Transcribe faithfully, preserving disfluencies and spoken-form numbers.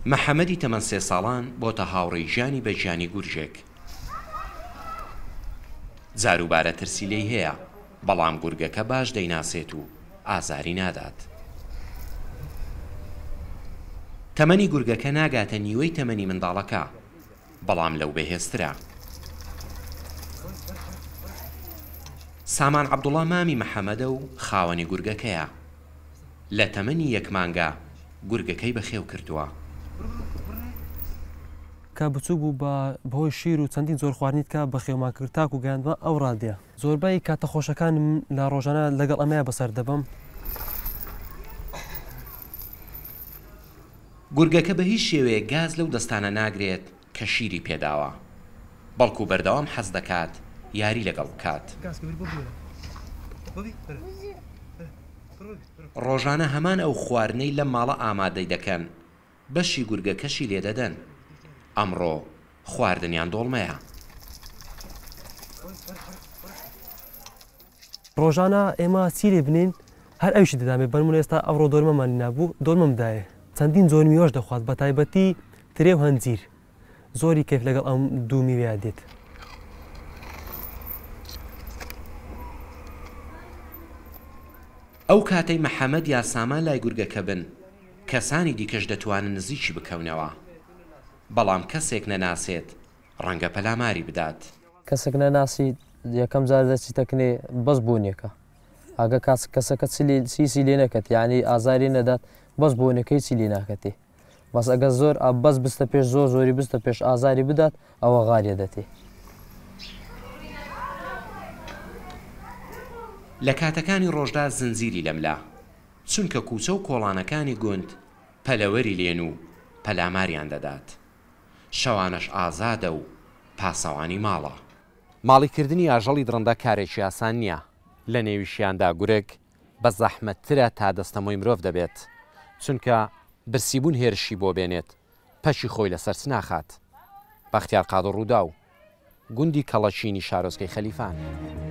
محەممەدی تەمەەن سێ ساڵان بۆتە هاوڕێی ژیانی بە ژیانی گورجێک. جاروبارە ترسی لێی هەیە، بەڵام گورگەکە باش دەیناسێت و ئازاری نادات. تەمەنی گورگەکە ناگاتە نیوەی تەمەنی منداڵەکە، بەڵام لەو بەهێزترە. سامان عەبدوڵڵا مامی محەممەدە و خاوەنی گورگەکەیە. لە تەمەنی یەک مانگە گورگەکەی بەخێو کردووە. کە بچوو بوو بە بەهۆی شیر و چەندین زۆر خواردنیت کە بە خێومانکرد تاک و گەیاندوە ئەو ڕادێ. زۆربەی کاتە خۆشەکانم لە ڕۆژانە لەگەڵ ئەمەیە بەسەر دەبم. گورگەکە بە هیچ شێوەیە گاز لەو دەستانە ناگرێت کە شیری پێداوە، بەڵکو بەردەوام حەز دەکات یاری لەگەڵ بکات. ڕۆژانە هەمان ئەو خواردنەی لەم ماڵە ئامادەی دەکەن، بەشی گورگەکەشی لێدەدەن. ئەمڕۆ خواردنیان دۆڵمەیە. ڕۆژانە ئێمە چیرێ بنین هەر ئەوشی دەدامێت بەنمونە ئێستا ئەوڕۆ دۆرمەمانی نابوو، دۆرمەمدایە چەندین زۆر میوەش دەخوات، بە تایبەتی ترێ و هەنجیر. زۆری کەف لەگەڵ ئەم دوو میوەیە دێت. ئەو کاتەی محەممەد یا سامان لای گورگەکە بن، کەسانی دیکەش دەتوانن نزیکی بکەونەوە، بەڵام کەسێک نەناسێت ڕەنگە پەلاماری بدات. کەسێک نەناسی یەکەم جار دەچی تەکنێ بەس بوونیەکە، ئاگە کەسەکە سیسی لێ نەکەت، یعنی ئازاری نەدات، بەس بوونەکەی چی لێ ناکەتی. بەس ئەگە زۆر بەس بستە پێش زۆر زۆری بستە پێش ئازاری بدات، ئەوە غاریە دەتی. لە کاتەکانی ڕۆژدا زنجیری لەملا، چونکە کوچە و کۆڵانەکانی گوند پەلەوەری لێن و پەلاماریان دەدات. شەوانەش ئازادە و پاسەوانی ماڵە. ماڵیکردنی ئاژەڵی درڕندە کارێکی ئاسان نییە. لە نێویشیاندا گورگ بە زەحمەتترە تا دەستەمۆی مرۆڤ دەبێت، چونکە برسیبوون هێرشی بۆ بێنێت، پەشی خۆی لەسەر ناخات. بەختیار قادر ڕوودا و گوندی کەڵەچینی شارۆچکەی خەلیفان.